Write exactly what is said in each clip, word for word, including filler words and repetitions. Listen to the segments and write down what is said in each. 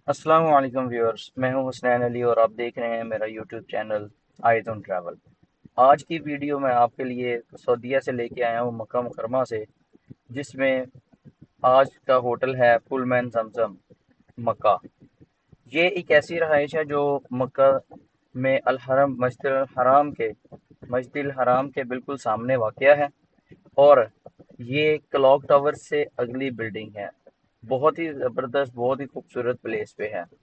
अस्सलाम वालेकुम व्यूअर्स, मैं हूं हुसनैन अली और आप देख रहे हैं मेरा YouTube channel eyes on travel. आज की वीडियो मैं आपके लिए सऊदीया से लेके आया हूं, मक्का मुकरमा से, जिसमें आज का होटल है पुलमैन जमजम मक्का। ये एक ऐसी रहाइश है जो मक्का में अल हरम मस्जिद अल हराम के मस्जिद अल हराम के बिल्कुल सामने वाक़या है। और ये क्लॉक टावर से अगली बिल्डिंग है। बहुत ही ज़बरदस्त, बहुत ही खूबसूरत प्लेस पे है।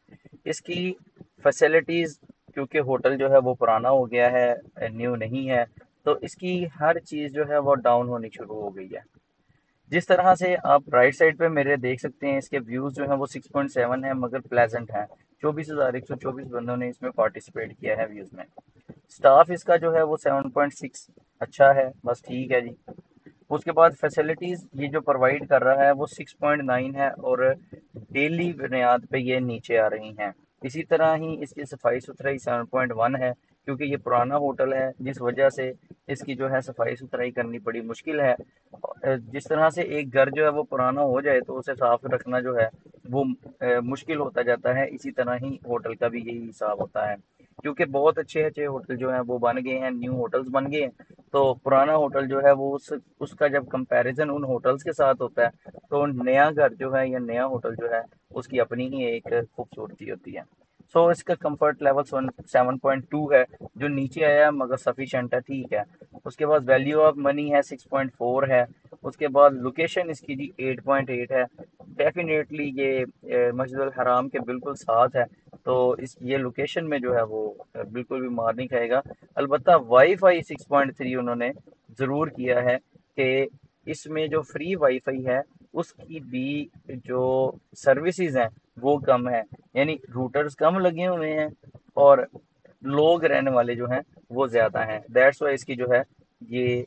इसकी फैसिलिटीज़, क्योंकि होटल जो है वो पुराना हो गया है, न्यू नहीं है, तो इसकी हर चीज़ जो है वो डाउन होनी शुरू हो गई है। जिस तरह से आप राइट साइड पे मेरे देख सकते हैं, इसके व्यूज़ जो हैं वो सिक्स पॉइंट सेवन है, मगर प्लेजेंट हैं। चौबीस हज़ार एक सौ चौबीस बंदों ने इसमें पार्टिसिपेट किया है व्यूज़ में। स्टाफ इसका जो है वो सेवन पॉइंट सिक्स अच्छा है, बस ठीक है जी। उसके बाद फैसिलिटीज़ ये जो प्रोवाइड कर रहा है वो सिक्स पॉइंट नाइन है, और डेली बुनियाद पे ये नीचे आ रही हैं। इसी तरह ही इसकी सफाई सुथराई सेवन पॉइंट वन है, क्योंकि ये पुराना होटल है, जिस वजह से इसकी जो है सफाई सुथराई करनी बड़ी मुश्किल है। अ, जिस तरह से एक घर जो है वो पुराना हो जाए तो उसे साफ रखना जो है वो अ, मुश्किल होता जाता है, इसी तरह ही होटल का भी यही हिसाब होता है। क्योंकि बहुत अच्छे अच्छे होटल जो हैं वो बन गए हैं, न्यू होटल्स बन गए हैं, तो पुराना होटल जो है वो उस उसका जब कंपैरिजन उन होटल्स के साथ होता है, तो नया घर जो है या नया होटल जो है उसकी अपनी ही एक खूबसूरती होती है। सो so, इसका comfort level seven point two है, जो नीचे आया है मगर सफिशेंट है, ठीक है। उसके बाद वैल्यू ऑफ मनी है सिक्स पॉइंट फोर है। उसके बाद लोकेशन इसकी जी एट पॉइंट एट है। डेफिनेटली ये मस्जिद अल हराम के बिल्कुल साथ है, तो इस ये लोकेशन में जो है वो अ, बिल्कुल भी मार नहीं खाएगा। अलबत्ता वाईफाई सिक्स पॉइंट थ्री उन्होंने ज़रूर किया है कि इसमें जो फ्री वाईफाई है उसकी भी जो सर्विसेज हैं वो कम है, यानी रूटर्स कम लगे हुए हैं और लोग रहने वाले जो हैं वो ज़्यादा हैं। दैट्स वाई इसकी जो है ये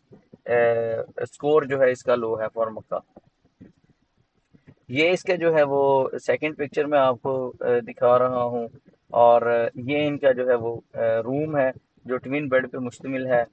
स्कोर जो है इसका लो है फॉर मक्का। ये इसके जो है वो सेकंड पिक्चर में आपको अ, दिखा रहा हूँ। और ये इनका जो है वो रूम है, जो ट्विन बेड पे मुश्तमिल है,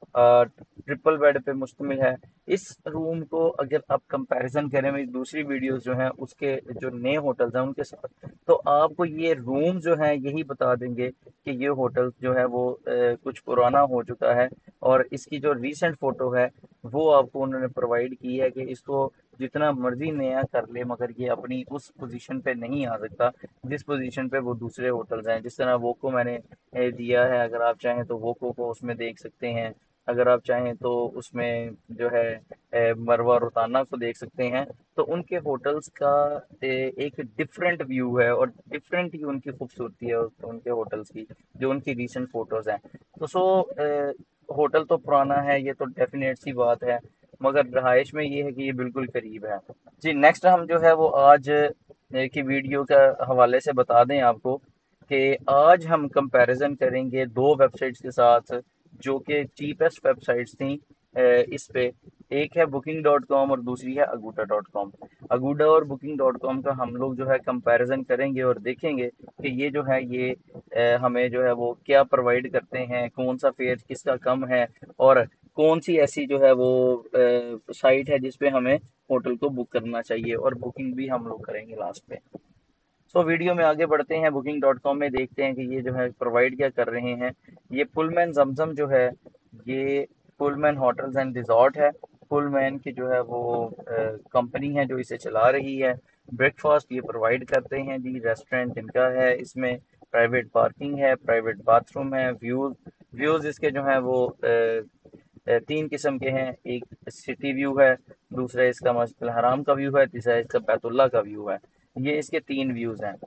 ट्रिपल बेड पे मुश्तमिल है। इस रूम को अगर आप कंपैरिजन करें मेरी दूसरी वीडियोस जो हैं उसके, जो नए होटल्स हैं उनके साथ, तो आपको ये रूम जो है यही बता देंगे कि ये होटल जो है वो अ, कुछ पुराना हो चुका है। और इसकी जो रीसेंट फोटो है वो आपको उन्होंने प्रोवाइड की है कि इसको जितना मर्जी नया कर ले, मगर ये अपनी उस पोजीशन पे नहीं आ सकता जिस पोजीशन पे वो दूसरे होटल्स हैं। जिस तरह वोको मैंने ए, दिया है, अगर आप चाहें तो वोको को उसमें देख सकते हैं। अगर आप चाहें तो उसमें जो है ए, मरवा रोताना को देख सकते हैं। तो उनके होटल्स का ए, एक डिफरेंट व्यू है और डिफरेंट ही उनकी खूबसूरती है उस- उनके होटल्स की, जो उनकी रीसेंट फोटोज हैं। तो सो ए, होटल तो पुराना है, ये तो डेफिनेट सी बात है, मगर रहाइश में ये है कि ये बिल्कुल करीब है। जी, नेक्स्ट हम जो है वो आज ए, की वीडियो का हवाले से बता दें आपको कि आज हम कंपैरिजन करेंगे दो वेबसाइट्स के साथ, जो कि चीपेस्ट वेबसाइट्स थी अ, इस पे। एक है बुकिंग डॉट कॉम और दूसरी है अगूडा डॉट कॉम। अगूडा और बुकिंग डॉट कॉम का हम लोग जो है कंपैरिजन करेंगे और देखेंगे कि ये जो है ये अ, हमें जो है वो क्या प्रोवाइड करते हैं, कौन सा फेयर किसका कम है, और कौन सी ऐसी जो है वो साइट है जिस पे हमें होटल को बुक करना चाहिए, और बुकिंग भी हम लोग करेंगे लास्ट पे। सो वीडियो में आगे बढ़ते हैं, बुकिंग डॉट कॉम में देखते हैं कि ये जो है प्रोवाइड क्या कर रहे हैं। ये पुलमैन जमजम जो है, ये पुलमैन होटल्स एंड रिजॉर्ट है। पुलमैन की जो है वो कंपनी है जो इसे चला रही है। ब्रेकफास्ट ये प्रोवाइड करते हैं जी, रेस्टोरेंट इनका है, इसमें प्राइवेट पार्किंग है, प्राइवेट बाथरूम है। व्यूज़ व्यूज़ इसके जो हैं वो अ, अ, तीन किस्म के हैं। एक सिटी व्यू है, दूसरा इसका मस्जिद हराम का व्यू है, तीसरा इसका बैतुल्ला का व्यू है। ये इसके तीन व्यूज़ हैं।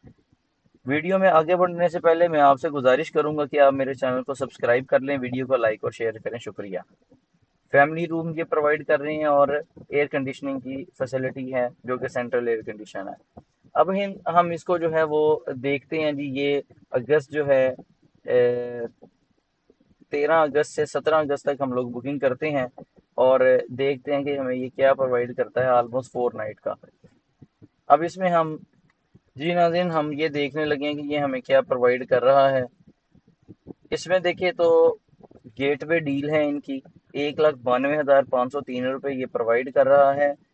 वीडियो में आगे बढ़ने से पहले मैं आपसे गुजारिश करूंगा कि आप मेरे चैनल को सब्सक्राइब कर लें, वीडियो को लाइक और शेयर करें, शुक्रिया। फैमिली रूम ये प्रोवाइड कर रहे हैं और एयर कंडीशनिंग की फैसिलिटी है, जो कि सेंट्रल एयर कंडीशन है। अब हम हम इसको जो है वो देखते हैं जी। ये अगस्त जो है तेरह अगस्त से सत्रह अगस्त तक हम लोग बुकिंग करते हैं और देखते हैं कि हमें ये क्या प्रोवाइड करता है, ऑलमोस्ट फोर नाइट का। अब इसमें हम, जी नाज़रीन, हम ये देखने लगे हैं कि ये हमें क्या प्रोवाइड कर रहा है। इसमें देखिए तो गेटवे डील है इनकी, एक लाख बानवे हज़ार पाँच सौ तीन रुपये ये प्रोवाइड कर रहा है।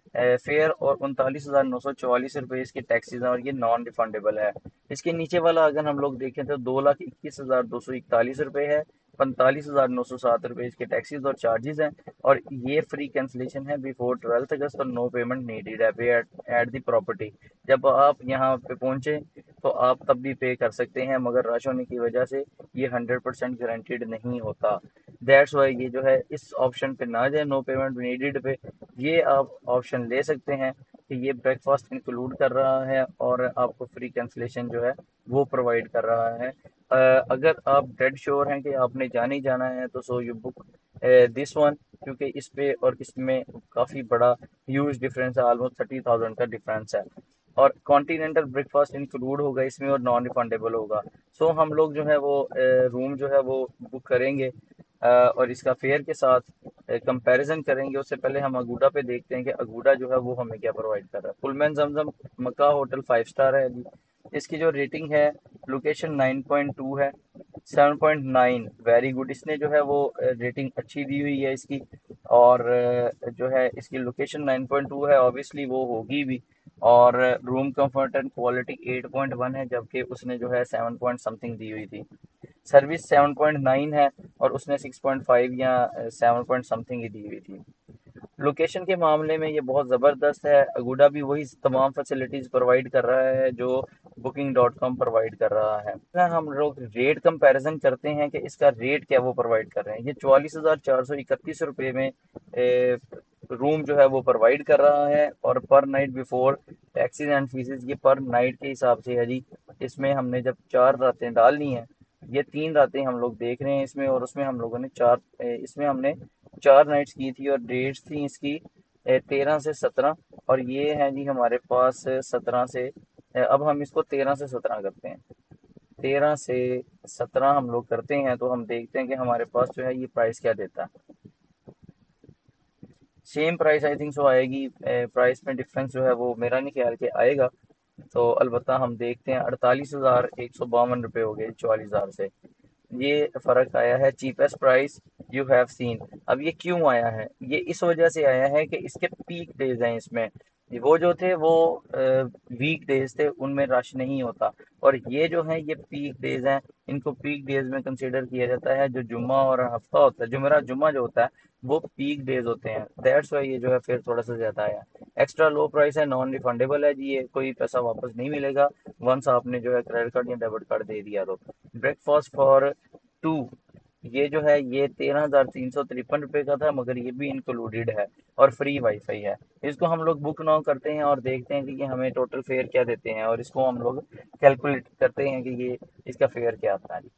फेयर और उनतालीस हजार नौ सौ चौवालीस रुपये इसके टैक्सेस हैं और ये नॉन रिफंडेबल है। इसके नीचे वाला अगर हम लोग देखें तो दो लाख इक्कीस हजार दो सौ इकतालीस रुपये है, पैंतालीस हजार नौ सौ सात रुपये इसके टैक्सेस और चार्जेस हैं। और ये फ्री कैंसिलेशन है बिफोर ट्वेल्थ अगस्त और नो पेमेंट नीडेड है पे एट द प्रॉपर्टी। जब आप यहाँ पे पहुंचे तो आप तब भी पे कर सकते हैं, मगर रश होने की वजह से ये हंड्रेड परसेंट गारंटीड नहीं होता। दैट्स वाई ये जो है इस ऑप्शन पे ना जाए, नो पेमेंट नीडेड पे। ये आप ऑप्शन ले सकते हैं कि ये ब्रेकफास्ट इंक्लूड कर रहा है और आपको फ्री कैंसलेशन जो है वो प्रोवाइड कर रहा है। अ, अगर आप डेड श्योर हैं कि आपने जाना ही जाना है तो so you book this one, क्योंकि इस पे और इसमें काफ़ी बड़ा ह्यूज डिफरेंस है, ऑलमोस्ट थर्टी थाउजेंड का डिफरेंस है। और कॉन्टिनेंटल ब्रेकफास्ट इंक्लूड होगा इसमें और नॉन रिफंडेबल होगा। सो हम लोग जो है वो रूम जो है वो बुक करेंगे अ, और इसका फेयर के साथ कंपैरिजन करेंगे। उससे पहले हम अगूडा पे देखते हैं कि अगूडा जो है वो हमें क्या प्रोवाइड कर रहा है। Pullman Zamzam Mecca hotel five star है जी। इसकी जो रेटिंग है, लोकेशन नाइन पॉइंट टू है, seven point nine very good. इसने जो है वो रेटिंग अच्छी दी हुई है इसकी। और अ, जो है इसकी लोकेशन नाइन पॉइंट टू है, ऑब्वियसली वो होगी भी। और room comfort and quality eight point one है, जबकि उसने जो है सेवन पॉइंट समथिंग दी हुई थी। सर्विस सेवन पॉइंट नाइन है और उसने सिक्स पॉइंट फाइव या सेवन पॉइंट समथिंग ही दी हुई थी। लोकेशन के मामले में ये बहुत ज़बरदस्त है। अगूडा भी वही तमाम फैसिलिटीज़ प्रोवाइड कर रहा है जो बुकिंग डॉट कॉम प्रोवाइड कर रहा है। अगर हम लोग रेट कंपैरिजन करते हैं कि इसका रेट क्या वो प्रोवाइड कर रहे हैं, ये चौवालीस हज़ार चार सौ इकतीस रुपये में ए, रूम जो है वो प्रोवाइड कर रहा है। और per night before taxes and fees ये पर नाइट के हिसाब से है जी। इसमें हमने जब चार रातें डालनी हैं, ये तीन रातें हम लोग देख रहे हैं इसमें, और उसमें हम लोगों ने चार ए, इसमें हमने चार नाइट्स की थी और डेट्स थी इसकी तेरह से सत्रह। और ये है जी हमारे पास सत्रह से ए, अब हम इसको तेरह से सत्रह करते हैं। तेरह से सत्रह हम लोग करते हैं तो हम देखते हैं कि हमारे पास जो है ये प्राइस क्या देता है। Same price I think so आएगी। प्राइस में डिफरेंस जो है वो मेरा नहीं ख्याल के आएगा। तो अलबत्ता हम देखते हैं, अड़तालीस हज़ार एक सौ बावन रुपये हो गए चौवालीस हज़ार से। ये फ़र्क आया है, cheapest price you have seen. अब ये क्यों आया है? ये इस वजह से आया है कि इसके पीक डेज हैं इसमें। वो जो थे वो वीक डेज थे, उनमें रश नहीं होता। और ये जो है ये पीक डेज हैं, इनको पीक डेज में कंसिडर किया जाता है। जो जुम्मा और हफ्ता होता है, जुमेरा जुम्मा जो होता है वो पीक डेज होते हैं। दैट्स वाई ये जो है फिर थोड़ा सा ज़्यादा आया। एक्स्ट्रा लो प्राइस है, नॉन रिफंडेबल है जी, ये कोई पैसा वापस नहीं मिलेगा वंस आपने जो है क्रेडिट कार्ड या डेबिट कार्ड दे दिया तो। ब्रेकफास्ट फॉर टू, ये जो है ये तेरह हजार तीन सौ तिरपन रुपये का था, मगर ये भी इंक्लूडेड है और फ्री वाईफाई है। इसको हम लोग बुक नाउ करते हैं और देखते हैं कि ये हमें टोटल फेयर क्या देते हैं, और इसको हम लोग कैलकुलेट करते हैं कि ये इसका फेयर क्या आता है।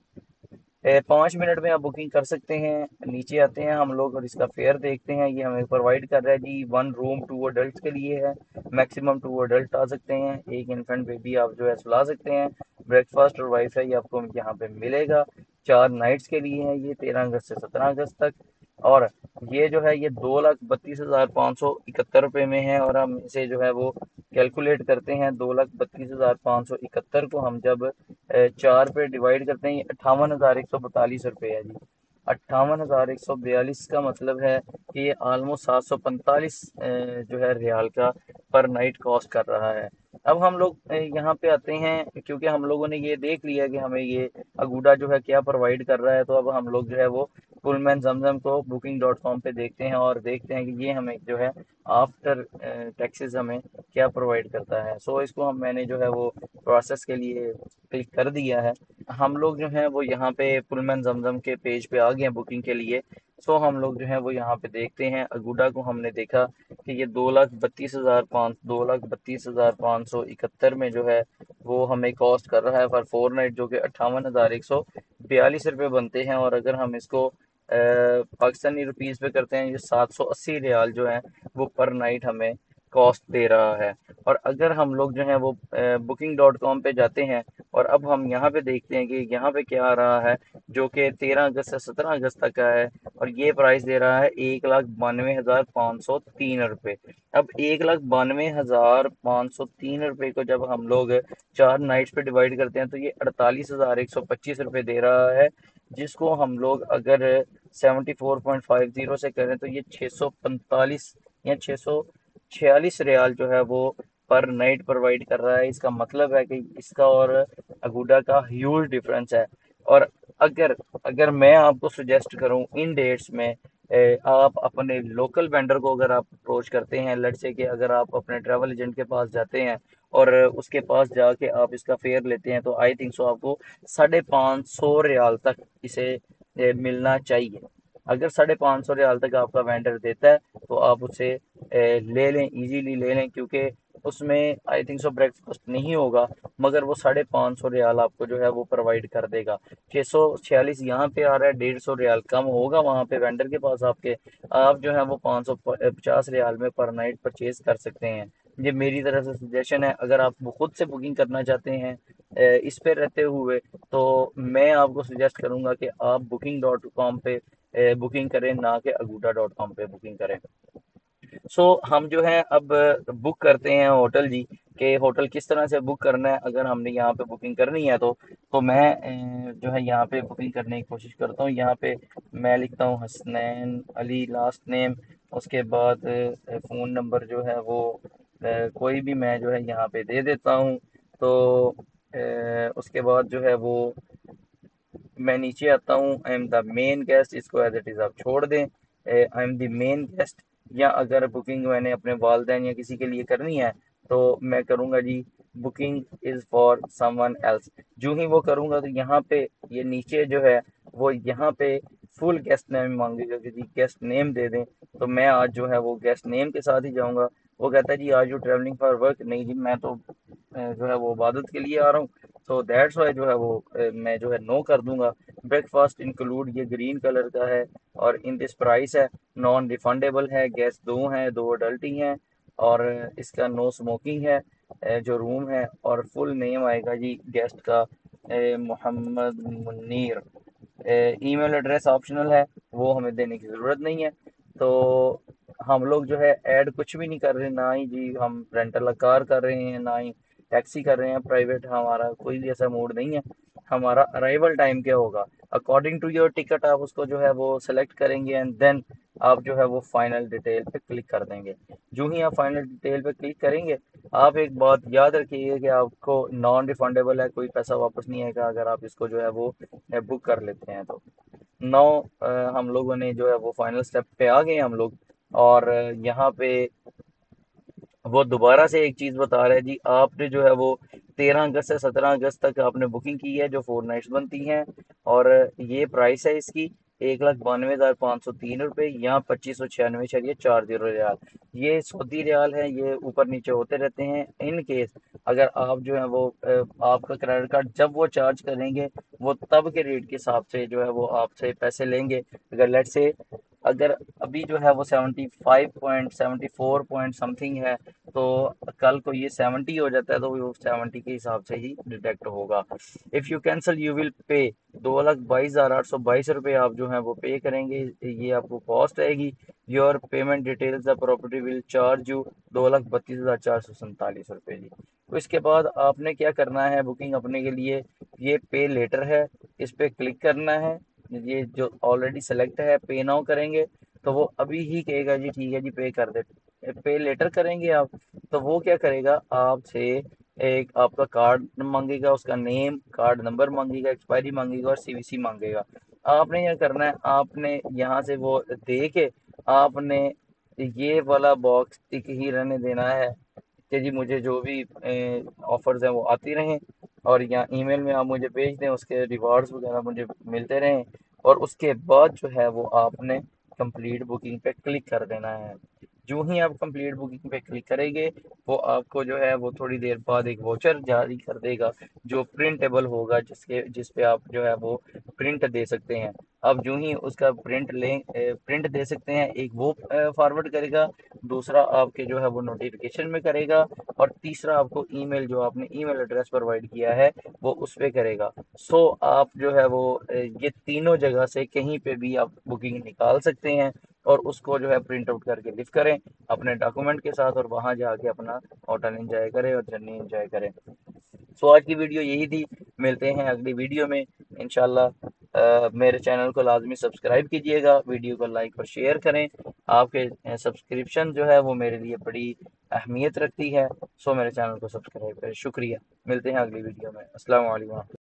ए, पाँच मिनट में आप बुकिंग कर सकते हैं। नीचे आते हैं हम लोग और इसका फेयर देखते हैं। ये हमें प्रोवाइड कर रहा है जी, वन रूम टू अडल्ट के लिए है। मैक्सिमम टू अडल्ट आ सकते हैं, एक इन्फेंट बेबी आप जो है सुला सकते हैं। ब्रेकफास्ट और वाईफाई आपको यहाँ पे मिलेगा। चार नाइट्स के लिए है ये, तेरह अगस्त से सत्रह अगस्त तक। और ये जो है ये दो लाख बत्तीस हज़ार पाँच सौ इकहत्तर रुपये में है। और हम इसे जो है वो कैलकुलेट करते हैं, दो लाख बत्तीस हज़ार पाँच सौ इकहत्तर को हम जब अ, चार पे डिवाइड करते हैं, ये अट्ठावन हज़ार एक सौ बतालीस रुपये है जी। अट्ठावन हज़ार एक सौ बयालीस का मतलब है कि ये ऑलमोस्ट सात सौ पैंतालीस जो है रियाल का पर नाइट कॉस्ट कर रहा है। अब हम लोग अ, यहाँ पे आते हैं, क्योंकि हम लोगों ने ये देख लिया कि हमें ये अगूडा जो है क्या प्रोवाइड कर रहा है, तो अब हम लोग जो है वो पुलमैन जमजम को बुकिंग डॉट कॉम पे देखते हैं और देखते हैं कि ये हमें जो है आफ्टर टैक्सेस हमें क्या प्रोवाइड करता है। सो इसको हम मैंने जो है वो प्रोसेस के लिए क्लिक कर दिया है। हम लोग जो है वो यहाँ पे पुलमैन जमजम के पेज पे आ गए हैं बुकिंग के लिए। सो हम लोग जो है वो यहाँ पे देखते हैं, अगूडा को हमने देखा कि ये दो लाख बत्तीस हज़ार पाँच दो लाख बत्तीस हज़ार पाँच सौ इकहत्तर में जो है वो हमें कॉस्ट कर रहा है फॉर फोर नाइट, जो कि अट्ठावन हज़ार एक सौ बयालीस रुपये बनते हैं। और अगर हम इसको अ, पाकिस्तानी रुपीस पे करते हैं, ये सात सौ अस्सी रियाल जो है वो पर नाइट हमें कॉस्ट दे रहा है। और अगर हम लोग जो है वो बुकिंग डॉट कॉम पे जाते हैं और अब हम यहाँ पे देखते हैं कि यहाँ पे क्या आ रहा है, जो कि तेरह अगस्त से सत्रह अगस्त तक का है। और ये प्राइस दे रहा है एक लाख बानवे हज़ार पाँच सौ तीन रुपये। अब एक लाख बानवे हज़ार पाँच सौ तीन रुपये को जब हम लोग चार नाइट्स पे डिवाइड करते हैं तो ये अड़तालीस हज़ार एक सौ पच्चीस रुपये दे रहा है, जिसको हम लोग अगर seventy four point five zero से करें तो ये छः सौ पैंतालीस या छः सौ छियालीस रियाल जो है वो पर नाइट प्रोवाइड कर रहा है। इसका मतलब है कि इसका और अगुडा का ह्यूज डिफरेंस है। और अगर अगर मैं आपको सजेस्ट करूं इन डेट्स में, ए, आप अपने लोकल वेंडर को अगर आप अप्रोच करते हैं, लेट्स से कि अगर आप अपने ट्रैवल एजेंट के पास जाते हैं और उसके पास जाके आप इसका फेयर लेते हैं, तो आई थिंक सो आपको साढ़े पाँच सौ रियाल तक इसे ए, मिलना चाहिए। अगर साढ़े पाँच सौ रियाल तक आपका वेंडर देता है तो आप उसे ए, ले लें, इजीली ले लें, क्योंकि उसमें आई थिंक सो ब्रेकफास्ट नहीं होगा, मगर वो साढ़े पाँच सौ रियाल आपको जो है वो प्रोवाइड कर देगा। छः सौ छियालीस यहाँ पे आ रहा है, डेढ़ सौ रियाल कम होगा वहाँ पे वेंडर के पास आपके। आप जो है वो पाँच सौ पचास रियाल में पर नाइट परचेज कर सकते हैं। ये मेरी तरफ से सजेशन है। अगर आप वो खुद से बुकिंग करना चाहते हैं ए, इस पे रहते हुए, तो मैं आपको सजेस्ट करूंगा कि आप बुकिंग डॉट कॉम पे बुकिंग करें, ना कि अगूडा डॉट कॉम पे बुकिंग करें। सो हम जो है अब बुक करते हैं होटल जी, कि होटल किस तरह से बुक करना है। अगर हमने यहाँ पे बुकिंग करनी है तो तो मैं अ, जो है यहाँ पे बुकिंग करने की कोशिश करता हूँ। यहाँ पे मैं लिखता हूँ हसनैन अली लास्ट नेम, उसके बाद अ, फ़ोन नंबर जो है वो अ, कोई भी मैं जो है यहाँ पे दे देता हूँ। तो अ, उसके बाद जो है वो मैं नीचे आता हूँ, I am the main guest, इसको एज इट इज़ आप छोड़ दें, I am the main guest. या अगर बुकिंग मैंने अपने वालदेन या किसी के लिए करनी है तो मैं करूँगा जी booking is for someone else. जो ही वो करूँगा तो यहाँ पे ये नीचे जो है वो यहाँ पे फुल गेस्ट नेम मांगेगा कि जी गेस्ट नेम दे दें। तो मैं आज जो है वो गेस्ट नेम के साथ ही जाऊँगा। वो कहता है जी are you travelling for work, नहीं जी मैं तो अ, जो है वो इबादत के लिए आ रहा हूँ। सो दैट्स वाई जो है वो अ, मैं जो है नो कर दूंगा। ब्रेकफास्ट इंक्लूड ये ग्रीन कलर का है और इन दिस प्राइस है, नॉन रिफंडेबल है, गेस्ट दो हैं, दो अडल्ट ही हैं, और इसका नो स्मोकिंग है अ, जो रूम है। और फुल नेम आएगा जी गेस्ट का uh, Mohammad Munir. Email address optional है, वो हमें देने की ज़रूरत नहीं है। तो हम लोग जो है ऐड कुछ भी नहीं कर रहे, ना ही जी हम रेंटल कार कर रहे हैं, ना ही टैक्सी कर रहे हैं प्राइवेट, हमारा कोई भी ऐसा मूड नहीं है। हमारा अराइवल टाइम क्या होगा, अकॉर्डिंग टू योर टिकट आप उसको जो है वो सेलेक्ट करेंगे एंड देन आप जो है वो फाइनल डिटेल पे क्लिक कर देंगे। जो ही आप फाइनल डिटेल पे क्लिक करेंगे, आप एक बात याद रखिएगा कि आपको नॉन रिफंडेबल है, कोई पैसा वापस नहीं आएगा अगर आप इसको जो है वो बुक कर लेते हैं तो। नौ हम लोगों ने जो है वो फाइनल स्टेप पे आ गए हम लोग। और अ, यहाँ पे वो दोबारा से एक चीज़ बता रहा है जी, आपने जो है वो तेरह अगस्त से सत्रह अगस्त तक आपने बुकिंग की है जो फोर नाइट्स बनती हैं। और ये प्राइस है इसकी एक लाख बानवे हज़ार पाँच सौ तीन रुपये, यहाँ पच्चीस सौ छियानवे शरिए चार जीरो रियाल। ये सऊदी रियाल है, ये ऊपर नीचे होते रहते हैं। इन केस अगर आप जो है वो अ, आपका क्रेडिट कार्ड जब वो चार्ज करेंगे, वो तब के रेट के हिसाब से जो है वो आपसे पैसे लेंगे। अगर लेट से अगर अभी जो है वो seventy five point seventy four point something है, तो कल को ये सेवेंटी हो जाता है तो वो सेवेंटी के हिसाब से ही डिडक्ट होगा। If you cancel you will pay दो लाख बाईस हज़ार आठ सौ बाईस रुपये आप जो हैं वो पे करेंगे, ये आपको कॉस्ट आएगी। Your payment details the property will charge you दो लाख बत्तीस हज़ार चार सौ सैंतालीस रुपये जी। तो इसके बाद आपने क्या करना है बुकिंग अपने के लिए, ये पे लेटर है, इस पर क्लिक करना है। ये जो ऑलरेडी सेलेक्ट है पे नाउ करेंगे तो वो अभी ही कहेगा जी ठीक है जी पे कर दे। पे लेटर करेंगे आप तो वो क्या करेगा आपसे, एक आपका कार्ड मांगेगा, उसका नेम कार्ड नंबर मांगेगा, एक्सपायरी मांगेगा और सीवीसी मांगेगा। आपने क्या करना है, आपने यहाँ से वो दे के आपने ये वाला बॉक्स टिक ही रहने देना है कि जी मुझे जो भी ऑफर्स हैं वो आती रहें, और या ईमेल में आप मुझे भेज दें, उसके रिवार्ड्स वगैरह मुझे मिलते रहें। और उसके बाद जो है वो आपने कंप्लीट बुकिंग पे क्लिक कर देना है। जो ही आप कंप्लीट बुकिंग पे क्लिक करेंगे, वो आपको जो है वो थोड़ी देर बाद एक वोचर जारी कर देगा जो प्रिंटेबल होगा, जिसके जिस पे आप जो है वो प्रिंट दे सकते हैं। अब जो ही उसका प्रिंट लें प्रिंट दे सकते हैं, एक वो फॉरवर्ड करेगा, दूसरा आपके जो है वो नोटिफिकेशन में करेगा, और तीसरा आपको ईमेल जो आपने ईमेल एड्रेस प्रोवाइड किया है वो उस पे करेगा। सो आप जो है वो अ, ये तीनों जगह से कहीं पे भी आप बुकिंग निकाल सकते हैं, और उसको जो है प्रिंट आउट करके लिख करें अपने डॉक्यूमेंट के साथ, और वहाँ जाके अपना होटल एंजॉय करें और जर्नी एंजॉय करें। सो आज की वीडियो यही थी, मिलते हैं अगली वीडियो में इंशाल्लाह। अ, मेरे चैनल को लाजमी सब्सक्राइब कीजिएगा, वीडियो को लाइक और शेयर करें। आपके सब्सक्रिप्शन जो है वो मेरे लिए बड़ी अहमियत रखती है। सो मेरे चैनल को सब्सक्राइब करें। शुक्रिया। मिलते हैं अगली वीडियो में। अस्सलाम वालेकुम।